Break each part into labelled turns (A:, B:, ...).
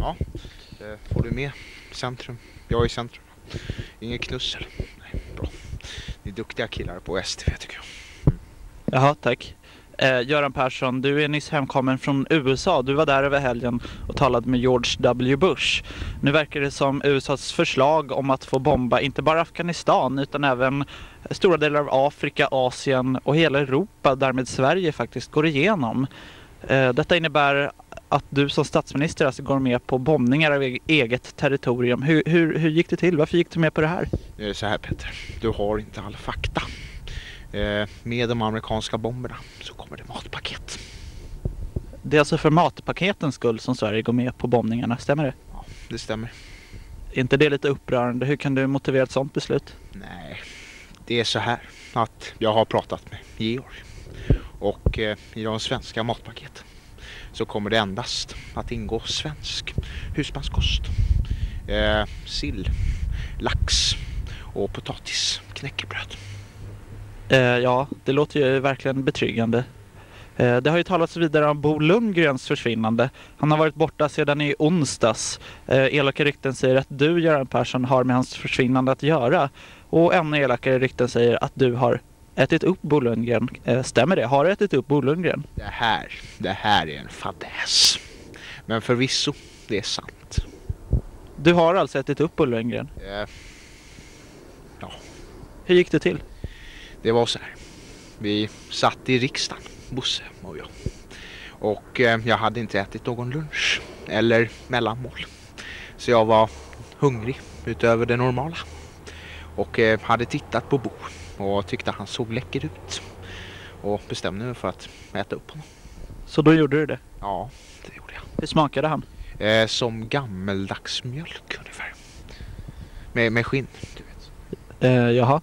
A: Ja, får du med centrum? Jag är i centrum. Ingen knussel. Nej, bra. Ni är duktiga killar på STV tycker jag.
B: Jaha, tack. Göran Persson, du är nyss hemkommen från USA. Du var där över helgen och talade med George W. Bush. Nu verkar det som USAs förslag om att få bomba inte bara Afghanistan utan även stora delar av Afrika, Asien och hela Europa, därmed Sverige faktiskt går igenom. Detta innebär att du som statsminister alltså går med på bombningar av eget territorium. Hur gick det till? Varför gick du med på det här?
A: Det är så här Peter, du har inte all fakta. Med de amerikanska bomberna så kommer det matpaket.
B: Det är alltså för matpaketens skull som Sverige går med på bombningarna, stämmer det?
A: Ja, det stämmer.
B: Är inte det lite upprörande? Hur kan du motivera ett sådant beslut?
A: Nej, det är så här att jag har pratat med Georg. Och i de svenska matpaketen så kommer det endast att ingå svensk husmanskost. Sill, lax och potatis, knäckebröd.
B: Ja, det låter ju verkligen betryggande. Det har ju talats vidare om Bo Lundgrens försvinnande. Han har varit borta sedan i onsdags. Elaka rykten säger att du, Göran Persson, har med hans försvinnande att göra. Och ännu elakare rykten säger att du har ätit upp Bo Lundgren. Stämmer det? Har du ätit upp Bo Lundgren?
A: Det här är en fadäs. Men förvisso, det är sant.
B: Du har alltså ätit upp Bo Lundgren?
A: Ja.
B: Hur gick det till?
A: Det var så här. Vi satt i riksdagen, Bosse och jag. Och jag hade inte ätit någon lunch eller mellanmål. Så jag var hungrig utöver det normala. Och hade tittat på Bo och tyckte han såg läcker ut. Och bestämde mig för att äta upp honom.
B: Så då gjorde du det?
A: Ja, det gjorde jag.
B: Hur smakade han?
A: Som gammeldags mjölk ungefär. Med skinn, du vet.
B: Jaha.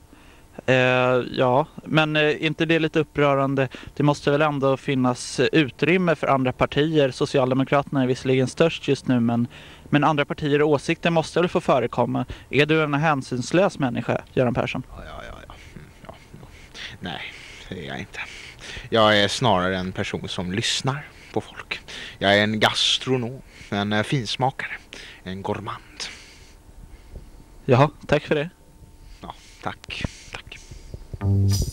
B: Ja, men inte det lite upprörande? Det måste väl ändå finnas utrymme för andra partier. Socialdemokraterna är visserligen störst just nu, men andra partier och åsikter måste väl få förekomma. Är du en hänsynslös människa, Göran Persson?
A: Ja. Nej, det är jag inte. Jag är snarare en person som lyssnar på folk. Jag är en gastronom, en finsmakare, en gourmand.
B: Jaha, tack för det.
A: Ja, tack.